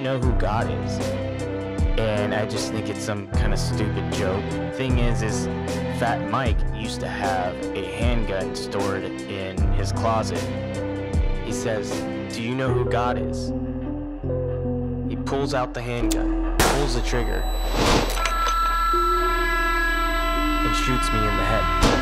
know who God is? And I just think it's some kind of stupid joke. Thing is Fat Mike used to have a handgun stored in his closet. He says, "Do you know who God is?" He pulls out the handgun, pulls the trigger, and shoots me in the head.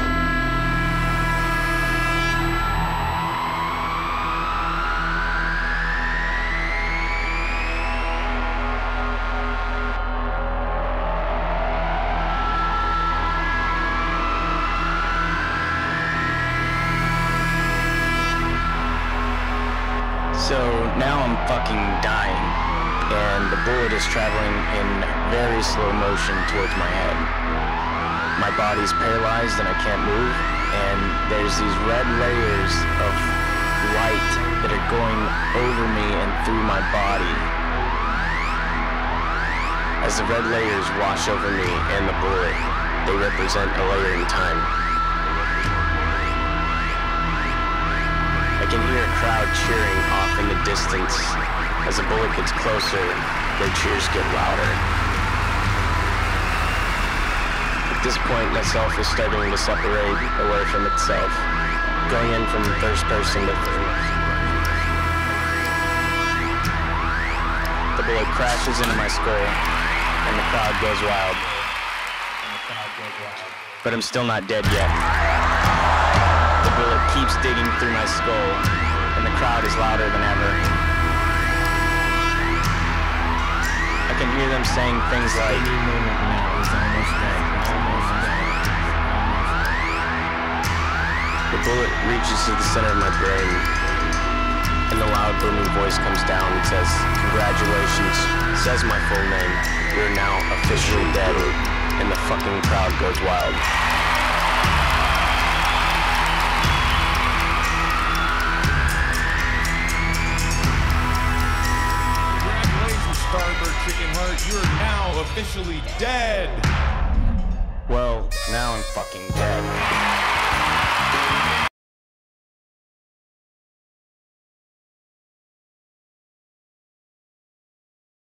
So now I'm fucking dying, and the bullet is traveling in very slow motion towards my head. My body's paralyzed and I can't move, and there's these red layers of light that are going over me and through my body. As the red layers wash over me and the bullet, they represent a layer in time. I can hear a crowd cheering off in the distance. As the bullet gets closer, their cheers get louder. At this point, myself is starting to separate away from itself, going in from first person to third. The bullet crashes into my skull, and the crowd goes wild. But I'm still not dead yet. The bullet keeps digging through my skull, and the crowd is louder than ever. I can hear them saying things like, the bullet reaches to the center of my brain, and the loud booming voice comes down and says, "Congratulations," says my full name. "You're now officially dead," and the fucking crowd goes wild. Starboard Chicken Heart, you are now officially dead. Well, now I'm fucking dead.